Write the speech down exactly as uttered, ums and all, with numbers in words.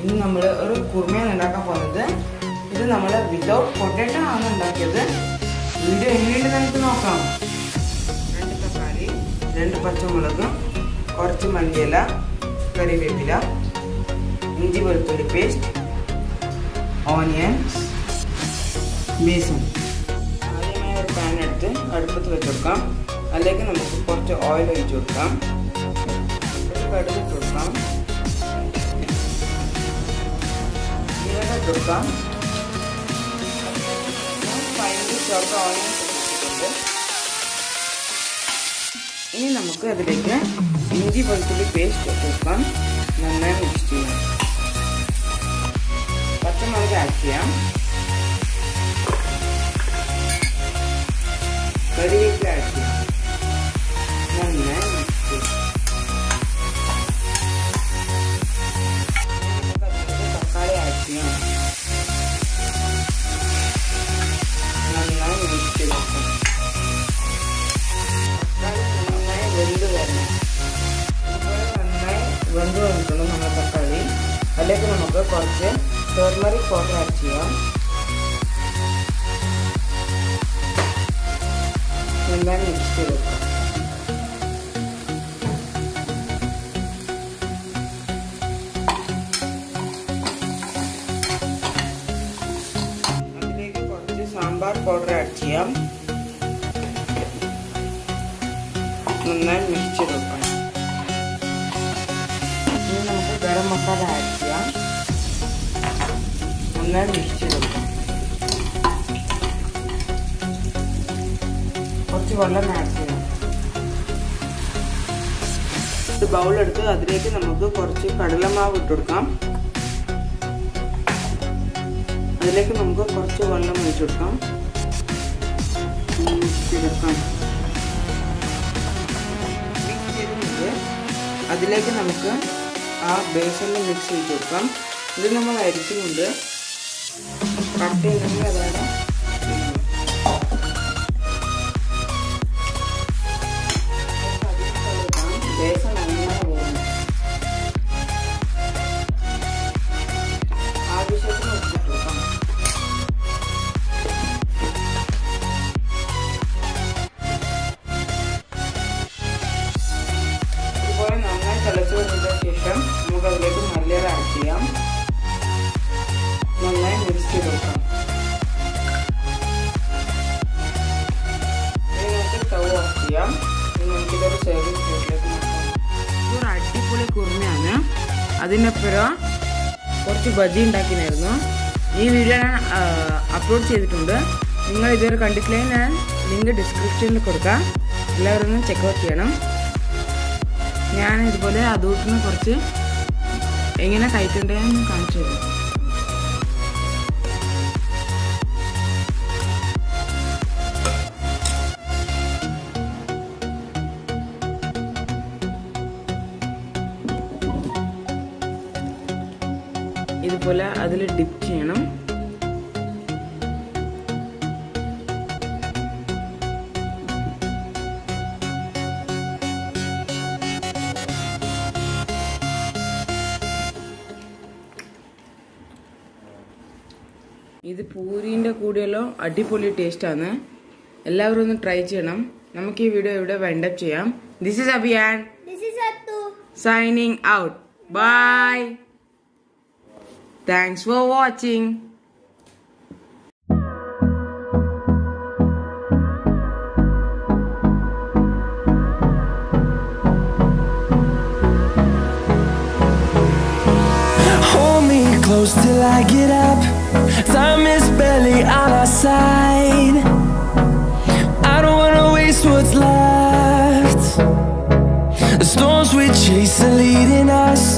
ഇനി നമ്മൾ ഒരു കുർമയാണ് ഉണ്ടാക്കാൻ പോകുന്നത്. ഇത് നമ്മൾ വിതൗട്ട് പൊട്ടറ്റോ ആണ് ഉണ്ടാക്കിയത്. വീഡിയോ എങ്ങനെയുണ്ട് നമുക്ക് നോക്കാം. രണ്ട് തക്കാളി, രണ്ട് പച്ചമുളക്, കുറച്ച് മല്ലിയില, കറിവേപ്പില, ഇഞ്ചി വെളുത്തുള്ളി പേസ്റ്റ്, ഓണിയൻസ്, ബേസൻ. ആദ്യമായി ഒരു പാൻ എടുത്ത് അടുപ്പത്ത് വെച്ച് കൊടുക്കാം. അതിലേക്ക് നമുക്ക് കുറച്ച് ഓയിൽ ഒഴിച്ചു കൊടുക്കാം. കടുക് ഇട്ട് കൊടുക്കാം. ജീരകം ഇട്ട് കൊടുക്കാം. ഫൈനലി ചോപ്പ് ഓണിയൻസ് ഇട്ടിട്ടുണ്ട്. ഇനി നമുക്ക് അതിലേക്ക് ഇഞ്ചി വെളുത്തുള്ളി പേസ്റ്റ് ഇട്ട് കൊടുക്കാം. നന്നായി മിക്സ് ചെയ്യാം. പച്ചമുളക് ആഡ് ചെയ്യാം. കറിവേപ്പില ആഡ് ചെയ്യാം. നന്നായി മിക്സ് ചെയ്യാം. തക്കാളി ആഡ് ചെയ്യാം. നന്നായി മിക്സ് ചെയ്ത് കൊടുക്കാം. തക്കാളി നന്നായി വെന്ത് വരണം. അതുപോലെ നന്നായി വെന്ത് വന്നിട്ടുണ്ട് നമ്മുടെ തക്കാളി. അതിലേക്ക് നമുക്ക് കുറച്ച് ടർമറിക് പൗഡർ ആഡ് ചെയ്യാം. നന്നായി മിക്സ് ചെയ്ത് കൊടുക്കാം. അതിലേക്ക് കുറച്ച് സാമ്പാർ പൗഡർ ആഡ് ചെയ്യാം. നന്നായി മിക്സ് ചെയ്ത് കൊടുക്കാം. ഇനി നമുക്ക് ഗരം മസാല ആഡ് ചെയ്യാം. നന്നായി മിക്സ് ചെയ്ത് കൊടുക്കാം. കുറച്ച് വെള്ളം ആഡ് ചെയ്യാം. ഒരു ബൗൾ എടുത്ത് അതിലേക്ക് നമുക്ക് കുറച്ച് കടലമാവ് ഇട്ട് കൊടുക്കാം. അതിലേക്ക് നമുക്ക് കുറച്ച് വെള്ളം ഒഴിച്ചു കൊടുക്കാം. മിക്സ് ചെയ്തെടുക്കാം. മിക്സ് ചെയ്തിട്ട് അതിലേക്ക് നമുക്ക് ആ ബേസനിൽ മിക്സ് ചെയ്ത് കൊടുക്കാം. ഇത് നമ്മൾ അരിക്കുന്നുണ്ട്. കട്ട് ചെയ്തെങ്കിൽ അതാണ് ബേസൻ നന്നായി വേണം. ആവശ്യത്തിന് ഉപ്പിട്ട് കൊടുക്കാം. ഇതുപോലെ നന്നായി തിളച്ച് വന്നതിന് ശേഷം നമുക്ക് അതിലേക്ക് മല്ലിയില ആഡ് ചെയ്യാം. നന്നായി മിക്സ് ചെയ്ത് കൊടുക്കാം. ഇനി നമുക്ക് സ്റ്റവ് ഓഫ് ചെയ്യാം. ഇനി നമുക്കിതൊരു സർവിംഗ് പ്ലേറ്റിലേക്ക് നോക്കാം. ഇതൊരു അടിപൊളി കുർമയാണ്. അതിനപ്പുറം കുറച്ച് ബജി ഉണ്ടാക്കിയായിരുന്നു. ഈ വീഡിയോ ഞാൻ അപ്ലോഡ് ചെയ്തിട്ടുണ്ട്. നിങ്ങൾ ഇതുവരെ കണ്ടിട്ടില്ലെങ്കിൽ ഞാൻ ലിങ്ക് ഡിസ്ക്രിപ്ഷനിൽ കൊടുക്കാം. എല്ലാവരും ഒന്ന് ചെക്കൗട്ട് ചെയ്യണം. ഞാൻ ഇതുപോലെ അതുകൂട്ടുന്ന കുറച്ച് എങ്ങനെ കഴിക്കണ്ടേന്ന് കാണിച്ചു തരും. ഇതുപോലെ അതിൽ ഡിപ്പ് ചെയ്യണം. ഇത് പൂരിന്റെ കൂടെയല്ലോ അടിപൊളി ടേസ്റ്റാണ്. എല്ലാവരും ഒന്ന് ട്രൈ ചെയ്യണം. നമുക്ക് ഈ വീഡിയോ ഇവിടെ വൈൻഡ് അപ്പ് ചെയ്യാം. This is Abhiyan. This is Attu. Signing out. Bye. Thanks for watching. Hold me close till I get up. Time is barely on our side. I don't wanna waste what's left. The storms we chase are leading us.